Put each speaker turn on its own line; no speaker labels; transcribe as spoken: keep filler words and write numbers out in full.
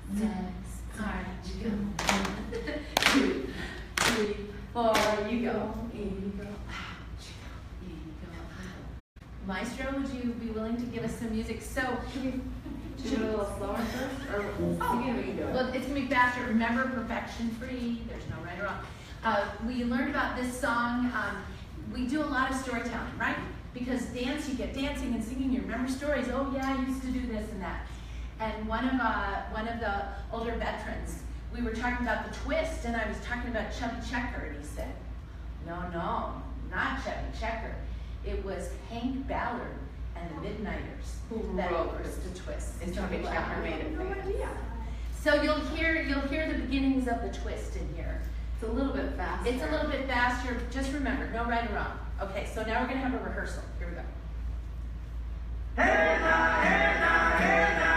Six, all right, you go. One, two, three, four, you go. You go. You go. Maestro, would you be willing to give us some music? So,
should we do it a little slower first? Or
oh,
singing we can do it?
Well, it's going to be faster. Remember, perfection free. There's no right or wrong. Uh, we learned about this song. Um, we do a lot of storytelling, right? Because dance, you get dancing and singing. You remember stories. Oh, yeah, I used to do this and that. And one of uh, one of the older veterans, we were talking about the twist, and I was talking about Chubby Checker, and he said, no, no, not Chubby Checker. It was Hank Ballard and the Midnighters
Who
that
wrote
was the twist.
And Chubby Checker made it
No
famous.
idea. So you'll hear you'll hear the beginnings of the twist in here.
It's a little bit faster.
It's a little bit faster. Just remember, no right or wrong. Okay, so now we're gonna have a rehearsal. Here we go.
Hey now, hey now, hey now.